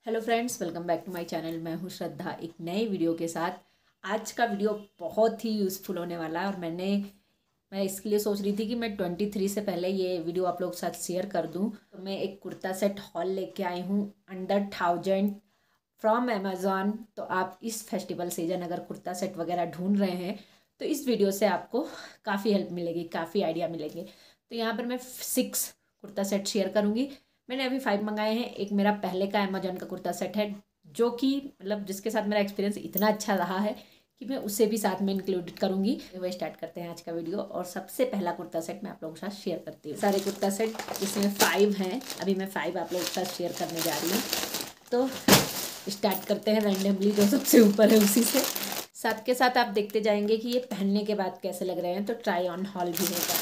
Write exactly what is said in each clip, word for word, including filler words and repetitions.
Hello friends, welcome back to my channel. मैं हूँ श्रद्धा एक नए वीडियो के साथ। आज का वीडियो बहुत ही यूज़फुल होने वाला है और मैंने मैं इसके लिए सोच रही थी कि मैं ट्वेंटी थ्री से पहले ये वीडियो आप लोगों के साथ शेयर कर दूं। तो मैं एक कुर्ता सेट हॉल लेके आई हूँ अंडर थाउजेंड फ्रॉम अमेज़ॉन। तो आप इस फेस्टिवल सीजन अगर कुर्ता सेट वगैरह ढूंढ रहे हैं तो इस वीडियो से आपको काफ़ी हेल्प मिलेगी, काफ़ी आइडिया मिलेंगे। तो यहाँ पर मैं सिक्स कुर्ता सेट शेयर करूँगी। मैंने अभी फाइव मंगाए हैं। एक मेरा पहले का अमेजोन का कुर्ता सेट है जो कि मतलब जिसके साथ मेरा एक्सपीरियंस इतना अच्छा रहा है कि मैं उसे भी साथ में इंक्लूड करूँगी। वह स्टार्ट करते हैं आज का वीडियो। और सबसे पहला कुर्ता सेट मैं आप लोगों के साथ शेयर करती हूँ। सारे कुर्ता सेट इसमें फाइव हैं। अभी मैं फाइव आप लोगों के साथ शेयर करने जा रही हूँ। तो स्टार्ट करते हैं रैंडमली, जो सबसे ऊपर है उसी से। साथ के साथ आप देखते जाएंगे कि ये पहनने के बाद कैसे लग रहे हैं। तो ट्राई ऑन हॉल भी होगा।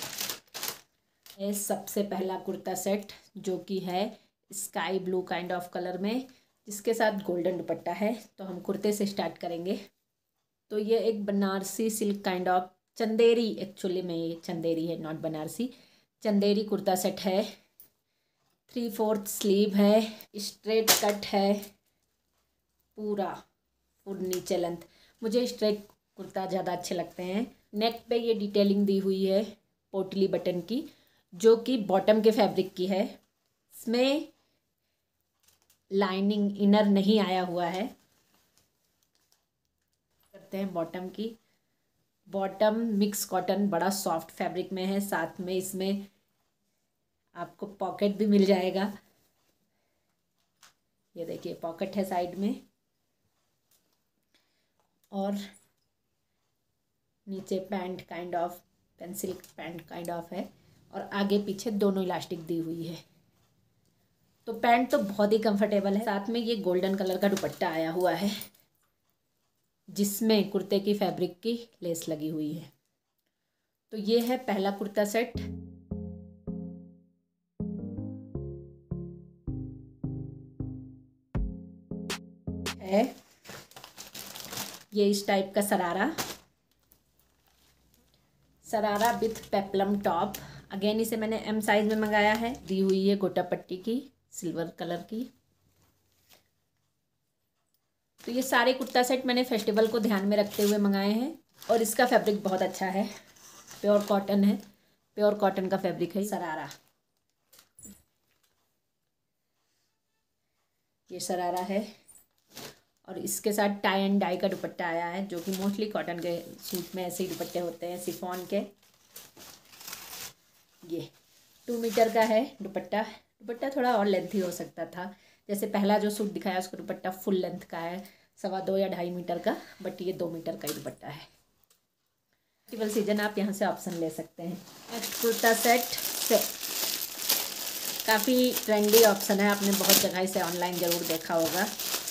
ये सबसे पहला कुर्ता सेट जो कि है sky blue kind of colour में, जिसके साथ गोल्डन दुपट्टा है। तो हम कुर्ते से स्टार्ट करेंगे। तो ये एक Banarasi silk kind of Chanderi, actually में ये चंदेरी है, नॉट बनारसी। चंदेरी कुर्ता सेट है। थ्री फोर्थ स्लीव है, स्ट्रेट कट है पूरा, फुल नीचे लेंथ। मुझे स्ट्रेट कुर्ता ज़्यादा अच्छे लगते हैं। नेक पे ये डिटेलिंग दी हुई है पोटली बटन की, जो कि बॉटम के फैब्रिक की है। इसमें लाइनिंग इनर नहीं आया हुआ है। करते हैं बॉटम की। बॉटम मिक्स कॉटन बड़ा सॉफ्ट फैब्रिक में है। साथ में इसमें आपको पॉकेट भी मिल जाएगा। ये देखिए पॉकेट है साइड में, और नीचे pant kind of pencil pant kind of है, और आगे पीछे दोनों इलास्टिक दी हुई है। तो पैंट तो बहुत ही कंफर्टेबल है। साथ में ये गोल्डन कलर का दुपट्टा आया हुआ है, जिसमें कुर्ते की फैब्रिक की लेस लगी हुई है। तो ये है पहला कुर्ता सेट। है ये इस टाइप का sharara sharara with peplum top. Again इसे मैंने एम साइज में मंगाया है। दी हुई है गोटा पट्टी की, सिल्वर कलर की। तो ये सारे कुर्ता सेट मैंने फेस्टिवल को ध्यान में रखते हुए मंगाए हैं। और इसका फैब्रिक बहुत अच्छा है, प्योर कॉटन है। प्योर कॉटन का फैब्रिक है सरारा। ये सरारा है, और इसके साथ टाई एंड डाई का दुपट्टा आया है, जो कि मोस्टली कॉटन के सूट में ऐसे ही दुपट्टे होते हैं, सिफॉन के। ये टू मीटर का है दुपट्टा। दुपट्टा थोड़ा और लेंथी हो सकता था। जैसे पहला जो सूट दिखाया उसका दुपट्टा फुल लेंथ का है, सवा दो या ढाई मीटर का, बट ये दो मीटर का ही दुपट्टा है। फेस्टिवल सीजन आप यहाँ से ऑप्शन ले सकते हैं। नेक्स्ट कुर्ता सेट से काफ़ी ट्रेंडी ऑप्शन है, आपने बहुत जगह से ऑनलाइन ज़रूर देखा होगा।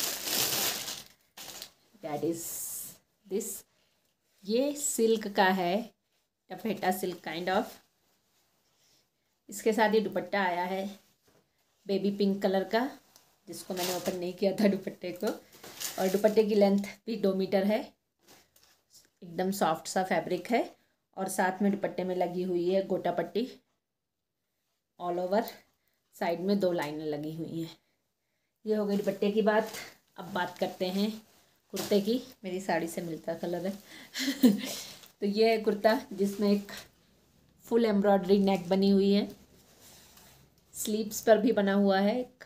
That is this. ये सिल्क का है, टफेटा सिल्क काइंड ऑफ। इसके साथ ये दुपट्टा आया है बेबी पिंक कलर का, जिसको मैंने ओपन नहीं किया था दुपट्टे को। और दुपट्टे की लेंथ भी दो मीटर है। एकदम सॉफ्ट सा फैब्रिक है, और साथ में दुपट्टे में लगी हुई है गोटा पट्टी ऑल ओवर। साइड में दो लाइनें लगी हुई हैं। ये हो गई दुपट्टे की बात। अब बात करते हैं कुर्ते की। मेरी साड़ी से मिलता कलर है तो ये है कुर्ता, जिसमें एक फुल एम्ब्रॉयडरी नेक बनी हुई है। स्लीव्स पर भी बना हुआ है एक।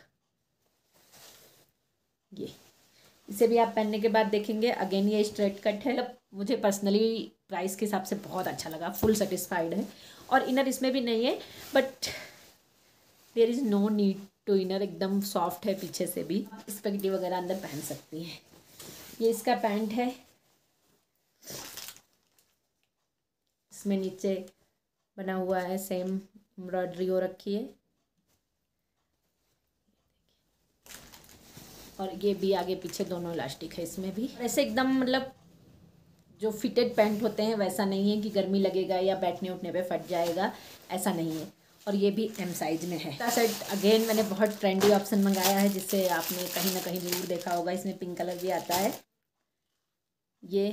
ये इसे भी आप पहनने के बाद देखेंगे। अगेन ये स्ट्रेट कट है। मतलब मुझे पर्सनली प्राइस के हिसाब से बहुत अच्छा लगा, फुल सेटिस्फाइड है। और इनर इसमें भी नहीं है, but there is no need to inner. एकदम सॉफ्ट है पीछे से भी। स्पेगेटी वगैरह अंदर पहन सकती हैं। ये इसका पैंट है। इसमें नीचे बना हुआ है, सेम एम्ब्रॉयडरी हो रखी है, और ये भी आगे पीछे दोनों इलास्टिक है इसमें भी। ऐसे एकदम मतलब जो फिटेड पैंट होते हैं वैसा नहीं है कि गर्मी लगेगा या बैठने उठने पे फट जाएगा, ऐसा नहीं है। और ये भी एम साइज में है। सेट अगेन मैंने बहुत ट्रेंडी ऑप्शन मंगाया है, जिससे आपने कहीं ना कहीं जरूर देखा होगा। इसमें पिंक कलर भी आता है। ये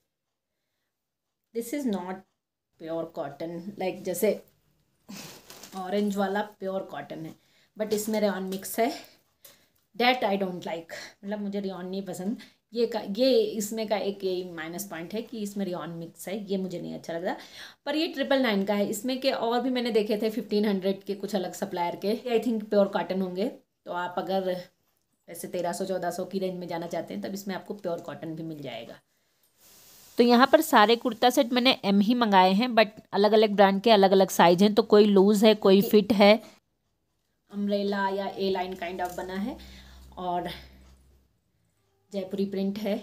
this is not pure cotton, like जैसे ऑरेंज वाला प्योर कॉटन है, बट इसमें रेयॉन मिक्स है। डैट आई डोंट लाइक, मतलब मुझे रियॉन नहीं पसंद। ये का ये इसमें का एक यही माइनस पॉइंट है कि इसमें रियॉन मिक्स है, ये मुझे नहीं अच्छा लग रहा। पर ये ट्रिपल नाइन का है। इसमें के और भी मैंने देखे थे फिफ्टीन हंड्रेड के कुछ अलग सप्लायर के, आई थिंक प्योर कॉटन होंगे। तो आप अगर वैसे तेरह सौ चौदह सौ की रेंज में जाना चाहते हैं तब इसमें आपको प्योर कॉटन भी मिल जाएगा। तो यहाँ पर सारे कुर्ता सेट मैंने एम ही मंगाए हैं, बट अलग अलग ब्रांड के अलग अलग साइज हैं। तो कोई लूज़ है, कोई फिट है, अम्ब्रेला या ए लाइन काइंड ऑफ बना है, और जयपुरी प्रिंट है,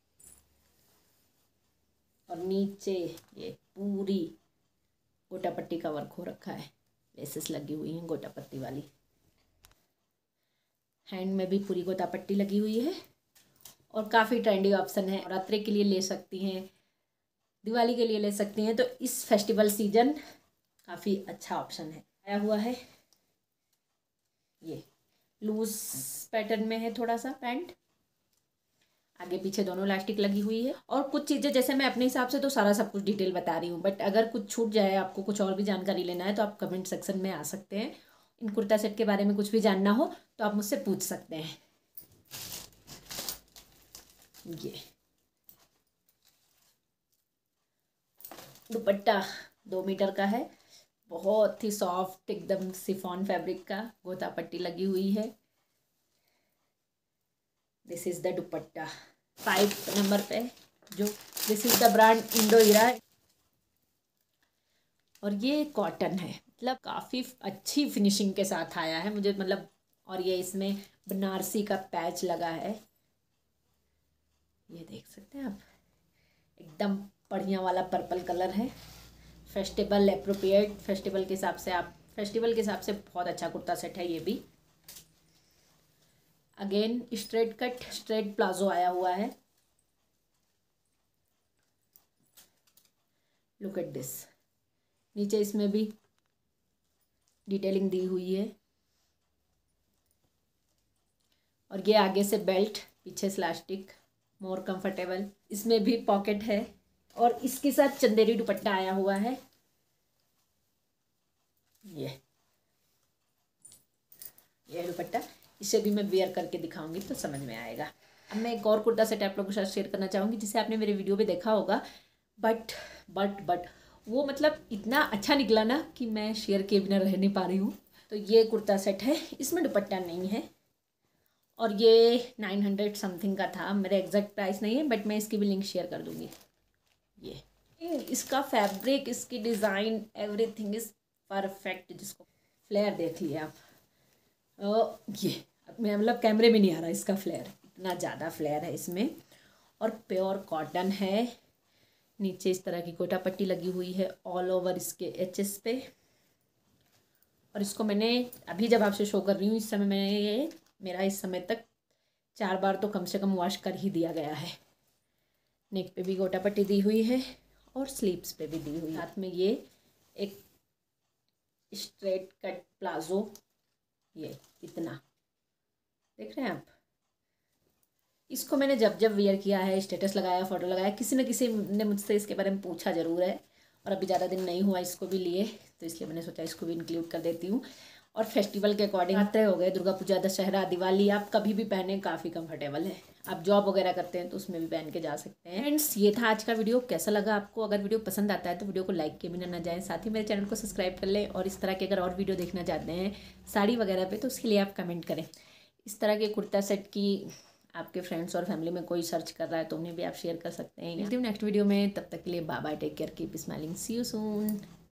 और नीचे ये पूरी गोटा पट्टी का वर्क हो रखा है, लेसेस लगी हुई हैं गोटा पट्टी वाली। हैंड में भी पूरी गोटा पट्टी लगी हुई है, और काफ़ी ट्रेंडी ऑप्शन है। नवरात्रि के लिए ले सकती हैं, दिवाली के लिए ले सकती हैं। तो इस फेस्टिवल सीजन काफ़ी अच्छा ऑप्शन है। आया हुआ है ये लूज पैटर्न में है थोड़ा सा पैंट, आगे पीछे दोनों इलास्टिक लगी हुई है। और कुछ चीज़ें जैसे मैं अपने हिसाब से तो सारा सब कुछ डिटेल बता रही हूँ, बट अगर कुछ छूट जाए, आपको कुछ और भी जानकारी लेना है तो आप कमेंट सेक्शन में आ सकते हैं। इन कुर्ता सेट के बारे में कुछ भी जानना हो तो आप मुझसे पूछ सकते हैं। ये दुपट्टा दो मीटर का है, बहुत ही सॉफ्ट एकदम शिफॉन फैब्रिक का, गोटा पट्टी लगी हुई है। This is the dupatta five number पे, जो this is the brand Indo Era, और ये कॉटन है, मतलब काफ़ी अच्छी फिनिशिंग के साथ आया है मुझे, मतलब। और ये इसमें बनारसी का पैच लगा है, ये देख सकते हैं आप, एकदम बढ़िया वाला पर्पल कलर है। फेस्टिवल एप्रोप्रिएट, फेस्टिवल के हिसाब से आप फेस्टिवल के हिसाब से बहुत अच्छा कुर्ता सेट है ये भी। Again straight cut straight palazzo आया हुआ है, लुक एट दिस। नीचे इसमें भी डिटेलिंग दी हुई है, और ये आगे से बेल्ट, पीछे से इलास्टिक, मोर कंफर्टेबल। इसमें भी पॉकेट है, और इसके साथ चंदेरी दुपट्टा आया हुआ है। ये ये दुपट्टा, इसे भी मैं वेयर करके दिखाऊंगी तो समझ में आएगा। अब मैं एक और कुर्ता सेट आप लोगों के साथ शेयर करना चाहूँगी, जिसे आपने मेरे वीडियो में देखा होगा, बट बट बट वो मतलब इतना अच्छा निकला ना कि मैं शेयर किए बिना रह नहीं पा रही हूँ। तो ये कुर्ता सेट है, इसमें दुपट्टा नहीं है, और ये नाइन हंड्रेड समथिंग का था। मेरा एग्जैक्ट प्राइस नहीं है, बट मैं इसकी भी लिंक शेयर कर दूँगी। ये इसका फैब्रिक, इसकी डिज़ाइन, एवरीथिंग इज़ परफेक्ट। जिसको फ्लेयर देख लिया आप, ओ, ये मैं मतलब कैमरे में नहीं आ रहा इसका फ्लेयर, इतना ज़्यादा फ्लेयर है इसमें। और प्योर कॉटन है, नीचे इस तरह की गोटा पट्टी लगी हुई है ऑल ओवर इसके एचेस पे। और इसको मैंने अभी जब आपसे शो कर रही हूँ, इस समय मैंने ये मेरा इस समय तक चार बार तो कम से कम वॉश कर ही दिया गया है। नेक पे भी गोटा पट्टी दी हुई है, और स्लीव्स पे भी दी हुई है। साथ में ये एक स्ट्रेट कट प्लाजो, ये इतना देख रहे हैं आप। इसको मैंने जब जब वेयर किया है, स्टेटस लगाया, फ़ोटो लगाया, किसी न किसी ने मुझसे इसके बारे में पूछा ज़रूर है। और अभी ज़्यादा दिन नहीं हुआ इसको भी लिए, तो इसलिए मैंने सोचा इसको भी इंक्लूड कर देती हूँ। और फेस्टिवल के अकॉर्डिंग आते हो गए, दुर्गा पूजा, दशहरा, दिवाली, आप कभी भी पहने, काफ़ी कंफर्टेबल है। आप जॉब वगैरह करते हैं तो उसमें भी पहन के जा सकते हैं। फ्रेंड्स, ये था आज का वीडियो। कैसा लगा आपको? अगर वीडियो पसंद आता है तो वीडियो को लाइक किए बिना ना जाएं, साथ ही मेरे चैनल को सब्सक्राइब कर लें। और इस तरह के अगर और वीडियो देखना चाहते हैं साड़ी वगैरह पे, तो उसके लिए आप कमेंट करें। इस तरह के कुर्ता सेट की आपके फ्रेंड्स और फैमिली में कोई सर्च कर रहा है तो उन्हें भी आप शेयर कर सकते हैं। मिलती हूँ नेक्स्ट वीडियो में, तब तक के लिए bye bye, take care, keep smiling, see you soon.